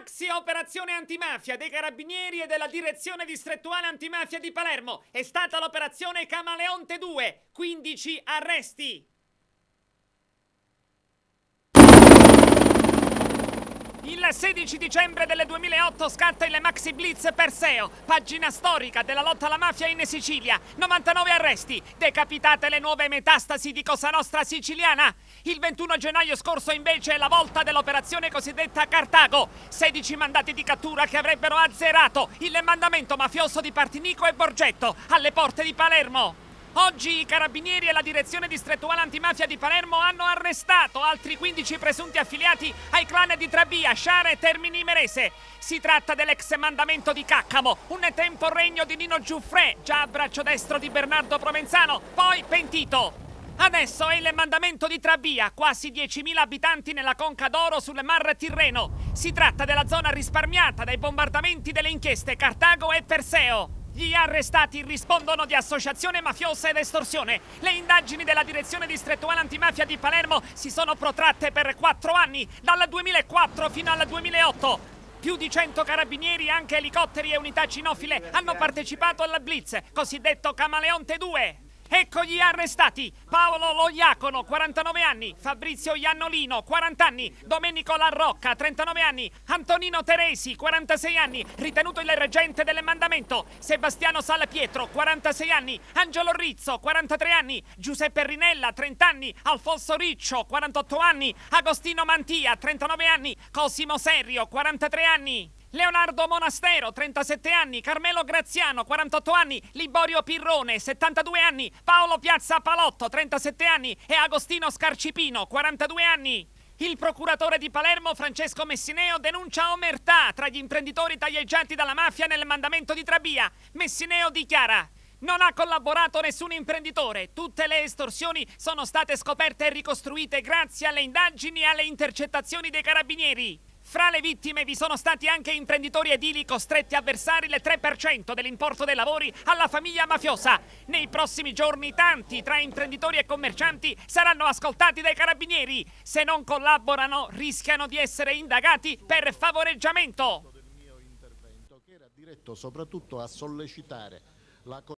Maxi operazione antimafia dei Carabinieri e della Direzione Distrettuale Antimafia di Palermo. È stata l'operazione Camaleonte 2. 15 arresti. Il 16 dicembre del 2008 scatta il Maxi Blitz Perseo, pagina storica della lotta alla mafia in Sicilia. 99 arresti, decapitate le nuove metastasi di Cosa Nostra siciliana. Il 21 gennaio scorso invece è la volta dell'operazione cosiddetta Cartago. 16 mandati di cattura che avrebbero azzerato il mandamento mafioso di Partinico e Borgetto alle porte di Palermo. Oggi i Carabinieri e la Direzione Distrettuale Antimafia di Palermo hanno arrestato altri 15 presunti affiliati ai clan di Trabia, Sciara e Termini Imerese. Si tratta dell'ex mandamento di Caccamo, un tempo regno di Nino Giuffre, già a braccio destro di Bernardo Provenzano, poi pentito. Adesso è il mandamento di Trabia, quasi 10.000 abitanti nella Conca d'Oro sul Mar Tirreno. Si tratta della zona risparmiata dai bombardamenti delle inchieste Cartago e Perseo. Gli arrestati rispondono di associazione mafiosa ed estorsione. Le indagini della Direzione Distrettuale Antimafia di Palermo si sono protratte per 4 anni, dal 2004 fino al 2008. Più di 100 carabinieri, anche elicotteri e unità cinofile, hanno partecipato al Blitz, cosiddetto Camaleonte 2. Ecco gli arrestati: Paolo Loiacono, 49 anni, Fabrizio Iannolino, 40 anni, Domenico Larrocca, 39 anni, Antonino Teresi, 46 anni, ritenuto il reggente del mandamento, Sebastiano Salpietro, 46 anni, Angelo Rizzo, 43 anni, Giuseppe Rinella, 30 anni, Alfonso Riccio, 48 anni, Agostino Mantia, 39 anni, Cosimo Serrio, 43 anni. Leonardo Monastero, 37 anni, Carmelo Graziano, 48 anni, Liborio Pirrone, 72 anni, Paolo Piazza Palotto, 37 anni e Agostino Scarcipino, 42 anni. Il procuratore di Palermo, Francesco Messineo, denuncia omertà tra gli imprenditori taglieggiati dalla mafia nel mandamento di Trabia. Messineo dichiara: non ha collaborato nessun imprenditore. Tutte le estorsioni sono state scoperte e ricostruite grazie alle indagini e alle intercettazioni dei carabinieri. Fra le vittime vi sono stati anche imprenditori edili costretti a versare il 3% dell'importo dei lavori alla famiglia mafiosa. Nei prossimi giorni tanti tra imprenditori e commercianti saranno ascoltati dai carabinieri. Se non collaborano rischiano di essere indagati per favoreggiamento. Del mio intervento, che era diretto soprattutto a sollecitare la